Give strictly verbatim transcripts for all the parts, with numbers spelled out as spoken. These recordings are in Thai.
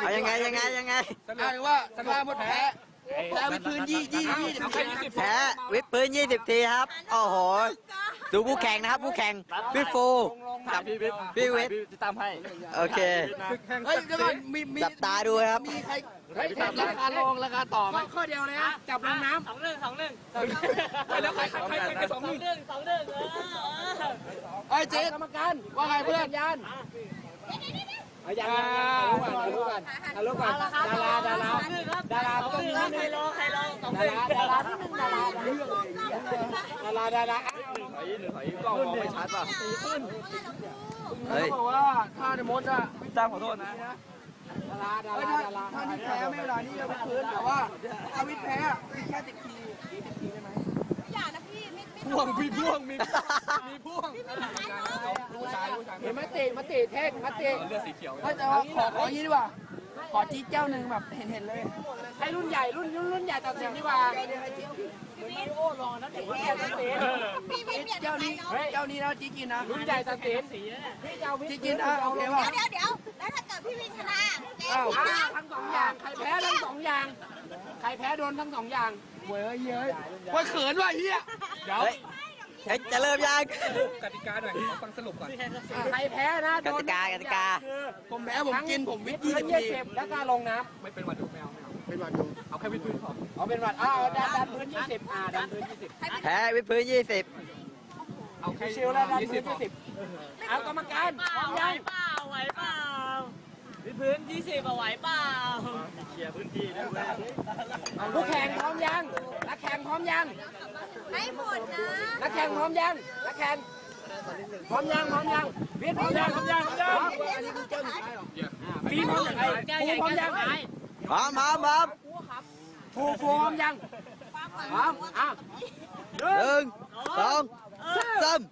เอายังไงยังไงยังไงเอาเลยว่าสภาหมดแพ้แพ้วิดพื้นยี่ยี่ยี่สิบแพ้วิดพื้นยี่สิบทีครับโอ้โหดูผู้แข่งนะครับผู้แข่งพี่ฟูกับพี่วิทย์ตามให้โอเคเฮ้ยเดี๋ยวก่อนมีมีจับตาดูครับมีใครราคาลงราคาต่อไหมข้อเดียวเลยนะจับลงน้ำสองหนึ่งสองหนึ่งแล้วใครใครใครใครสองหนึ่งสองหนึ่งไอ้เจ๊กรรมการว่าไงเพื่อนยันเอาอย่างนั้นเอาลูกก่อนเอาลูกก่อนดาราดาราดาราต้องมีใครรอใครรอสองหนึ่งดาราที่หนึ่งดาราดาราดาราหนึ่งถอยหนึ่งถอยกล้องมองไม่ชัดป่ะเฮ้ยบอกว่าถ้าในมดอะพี่ตั้มขอโทษนะดาราดาราดาราถ้าวิทแพ้ไม่เวลานี้เราไปพื้นแต่ว่าถ้าวิทแพ้วิทแค่ติดทีติดทีได้ไหมอย่านะพี่ไม่ไม่พ่วงมีพ่วงมีมีพ่วงรู้ชายรู้ชายเห็นมติมติเท่งมติเลือดสีเขียวแต่ว่าขอขอยี่ดีกว่าขอจี๊ดเจ้าหนึ่งแบบเห็นเห็นเลยให้รุ่นใหญ่รุ่นรุ่นรุ่นใหญ่ตัดสินดีกว่ามาริโอรอนะเด็กแก่ตัดสินเจ้านี้เจ้านี้นะจี๊ดกินนะรุ่นใหญ่ตัดสินจี๊ดกินอ่ะโอเคป่ะเดี๋ยวเดี๋ยวแล้วถ้าเกิดพี่วินชนะอ้าวทั้งสองอย่างใครแพ้ทั้งสองอย่างใครแพ้โดนทั้งสองอย่างเว้ยเย้ยว่าเขินว่ะเฮียเดี๋ยวจะเริ่มยังกติกาหน่อยฟังสรุปก่อนใครแพ้นะกติกากติกาผมแพ้ผมกินผมวิทย์ยี่สิบทีแล้วก็ลงน้ำไม่เป็นหวัดดูแมวเป็นหวัดดูเอาแค่วิทย์พื้นพอเอาเป็นหวัดอ้าวดันดันพื้นยี่สิบอ่าดันพื้นยี่สิบแพ้วิทย์พื้นยี่สิบเอาแค่ชิลแล้วดันพื้นยี่สิบเอากรรมการพร้อมยังเปล่าไหวเปล่าวิทย์พื้นยี่สิบไหวเปล่าเคลียร์พื้นที่ด้วยผู้แข่งพร้อมยังนักแข่งพร้อมยังให้หมดนะนักแข่งพร้อมยังนักแข่งพร้อมยังพร้อมยังวิทย์พร้อมยังพร้อมยังพร้อมยังอันนี้คือเจ้าหน้าที่หรอฟีพร้อมยังฟูพร้อมยังพร้อมพร้อมพร้อมฟูฟูพร้อมยังพร้อมอ่ะหนึ่งสองสาม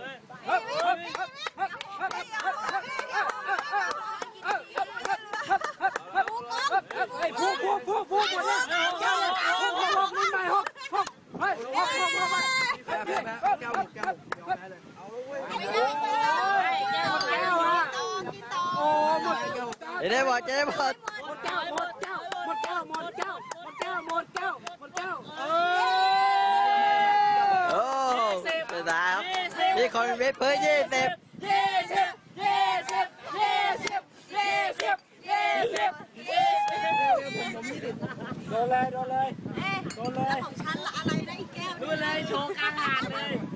ฟูฟูฟูฟูหมดเลยแก้วหกหกนิดหน่อยหกหกเฮ้ยหกหกหกแก้วแก้วแก้วแก้วเอาเลยแก้วแก้วฮะโอ้หมดจะได้หมดจะได้หมดหมดแก้วหมดแก้วหมดแก้วหมดแก้วหมดแก้วหมดแก้วหมดแก้วเออโอ้สุดท้ายครับมีคนวิทย์พื้นยี่สิบยี่สิบยี่สิบยี่สิบยี่สิบยี่สิบยี่สิบโดนเลยโดนเลยโดนเลยของฉันละอะไรนะอีกแก้วโดนเลยโชว์กลางงานเลย